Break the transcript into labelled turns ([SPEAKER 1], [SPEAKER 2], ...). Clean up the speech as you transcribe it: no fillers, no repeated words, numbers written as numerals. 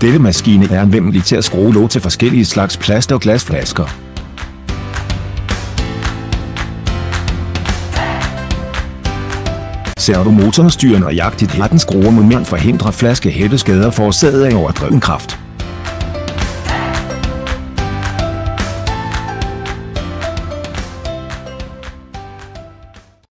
[SPEAKER 1] Denne maskine er anvendelig til at skrue låg til forskellige slags plast- og glasflasker. Servomotoren styrer nøjagtigt her den skruer moment forhindrer flaskehætteskader forårsaget af overdreven kraft.